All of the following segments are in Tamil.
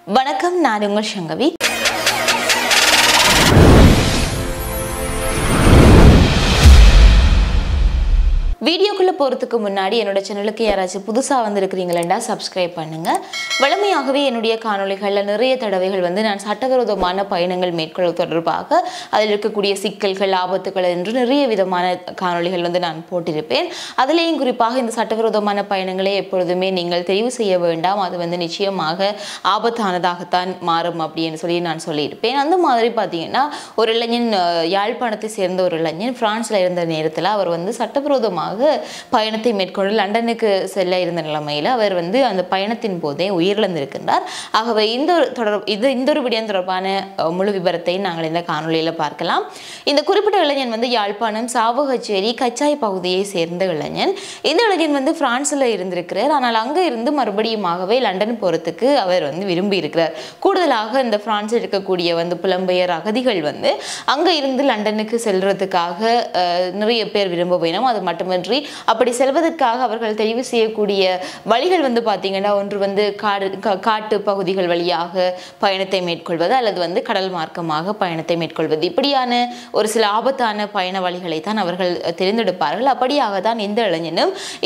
வணக்கம், நான் உங்கள் சங்கவி. வீடியோக்குள்ள போறதுக்கு முன்னாடி என்னோட சேனலுக்கு யாராச்சும் புதுசா வந்திருக்கிறீங்களா சப்ஸ்கிரைப் பண்ணுங்க. வழமையாகவே என்னுடைய காணொளிகள்ல நிறைய தடவைகள் நான் சட்டவிரோதமான பயணங்கள் மேற்கொள்வது தொடர்பாக அதில் இருக்கக்கூடிய சிக்கல்கள், ஆபத்துகள் என்று நிறைய விதமான காணொளிகள் நான் போட்டிருப்பேன். அதிலேயும் குறிப்பாக இந்த சட்டவிரோதமான பயணங்களை எப்பொழுதுமே நீங்கள் தெரிவு செய்ய வேண்டாம், அது நிச்சயமாக ஆபத்தானதாகத்தான் மாறும் அப்படின்னு சொல்லி நான் சொல்லியிருப்பேன். அந்த மாதிரி பார்த்தீங்கன்னா, ஒரு இளைஞன், யாழ்ப்பாணத்தை சேர்ந்த ஒரு இளைஞன் பிரான்ஸ்ல இருந்த நேரத்தில் அவர் சட்டவிரோதமாக பயணத்தை மேற்கொண்டு லண்டனுக்கு செல்ல இருந்த நிலைமையில் அவர் அந்த பயணத்தின் போதே உயிரிழந்திருக்கின்றார். ஆகவே இந்த ஒரு விடயம் தொடர்பான முழு விபரத்தை நாங்கள் இந்த காணொலியில் பார்க்கலாம். இந்த குறிப்பிட்ட இளைஞன் யாழ்ப்பாணம் சாவகச்சேரி கச்சாய் பகுதியை சேர்ந்த இளைஞன். இந்த இளைஞன் பிரான்ஸ்ல இருந்திருக்கிறார். ஆனால் அங்கே இருந்து மறுபடியுமாகவே லண்டன் போறதுக்கு அவர் விரும்பி இருக்கிறார். கூடுதலாக இந்த பிரான்ஸில் இருக்கக்கூடிய புலம்பெயர் அகதிகள் அங்க இருந்து லண்டனுக்கு செல்றதுக்காக நிறைய பேர் விரும்ப வேணும். அது மட்டுமின்றி அப்படி செல்வதற்காக அவர்கள் தெரிவு செய்யக்கூடிய வழிகள் பார்த்தீங்கன்னா, ஒன்று காட்டு பகுதிகள் வழியாக பயணத்தை மேற்கொள்வது அல்லது கடல் மார்க்கமாக பயணத்தை மேற்கொள்வது. இப்படியான ஒரு சில ஆபத்தான பயண வழிகளை தான் அவர்கள் தேர்ந்தெடுப்பார்கள். அப்படியாக தான் இந்த இளைஞன்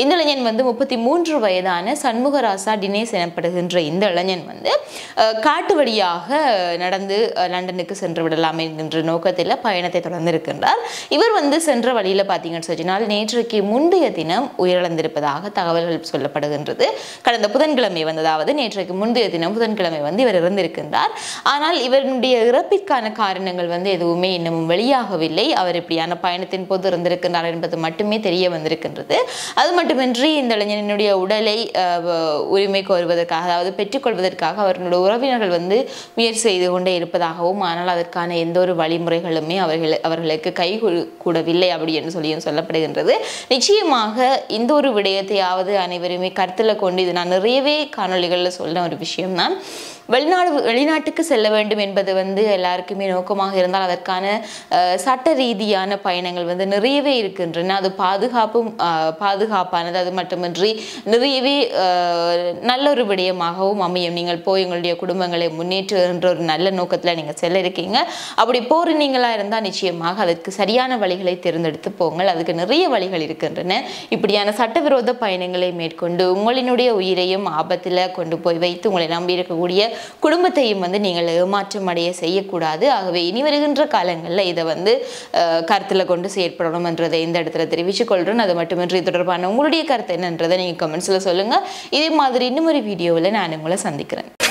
33 வயதான சண்முகராசா டினேஸ் எனப்படுகின்ற இந்த இளைஞன் காட்டு வழியாக நடந்து லண்டனுக்கு சென்று விடலாம் என்கின்ற நோக்கத்தில் பயணத்தை தொடர்ந்திருக்கின்றார். இவர் சென்ற வழியில பார்த்தீங்கன்னு சொன்னால் நேற்றைக்கு முந்தைய தினம் உயிரிழந்திருப்பதாக தகவல்கள் சொல்லப்படுகின்றது. கடந்த புதன்கிழமை அதாவது நேற்றைக்கு முந்தைய தினம் புதன்கிழமை இவர் இறந்திருக்கின்றார். ஆனால் இவருடைய இறப்பிற்கான காரணங்கள் எதுவுமே இன்னமும் வெளியாகவில்லை. அவர் இப்படியான பயணத்தின் போது இறந்திருக்கின்றார் என்பது மட்டுமே தெரிய வந்திருக்கின்றது. அது மட்டுமின்றி இந்த இளைஞனுடைய உடலை உரிமை கோருவதற்காக, அதாவது பெற்றுக்கொள்வதற்காக அவர்களுடைய உறவினர்கள் முயற்சி செய்து கொண்டே இருப்பதாகவும், ஆனால் அதற்கான எந்த ஒரு வழிமுறைகளுமே அவர்களுக்கு கை கூடவில்லை அப்படி என்று சொல்லியும் சொல்லப்படுகின்றது. நிச்சயமாக இந்த ஒரு விடயத்தையாவது அனைவருமே கருத்தில் கொண்டு, இது நான் நிறையவே காணொளிகளில் சொன்ன ஒரு விஷயம் தான். வெளிநாட்டுக்கு செல்ல வேண்டும் என்பது எல்லாருக்குமே நோக்கமாக இருந்தால் அதற்கான சட்ட ரீதியான பயணங்கள் நிறையவே இருக்கின்றன. அது பாதுகாப்பானது. அது மட்டுமின்றி நிறையவே நல்ல ஒரு விடயமாகவும் அமையும். நீங்கள் போய் உங்களுடைய குடும்பங்களை முன்னேற்றுகின்ற ஒரு நல்ல நோக்கத்தில் நீங்கள் செல்ல இருக்கீங்க. அப்படி போறீங்களா இருந்தால் நிச்சயமாக அதற்கு சரியான வழிகளை தேர்ந்தெடுத்து போங்கள். அதுக்கு நிறைய வழிகள் இருக்கின்றன. இப்படியான சட்டவிரோத பயணங்களை மேற்கொண்டு உங்களினுடைய உயிரையும் ஆபத்தில் கொண்டு போய் வைத்து உங்களை நம்பி இருக்கக்கூடிய குடும்பத்தையும் நீங்கள் ஏமாற்றம் அடைய செய்யக்கூடாது. ஆகவே இனி வருகின்ற காலங்களில் இதை கருத்தில் கொண்டு செயற்படணும் என்றதை இந்த இடத்துல தெரிவித்துக் கொள்றேன். அது மட்டுமின்றி தொடர்பான உங்களுடைய கருத்து என்னன்றதை நீங்கள் கமெண்ட்ஸில் சொல்லுங்க. இதே மாதிரி இன்னும் ஒரு வீடியோவில் நான் உங்களை சந்திக்கிறேன்.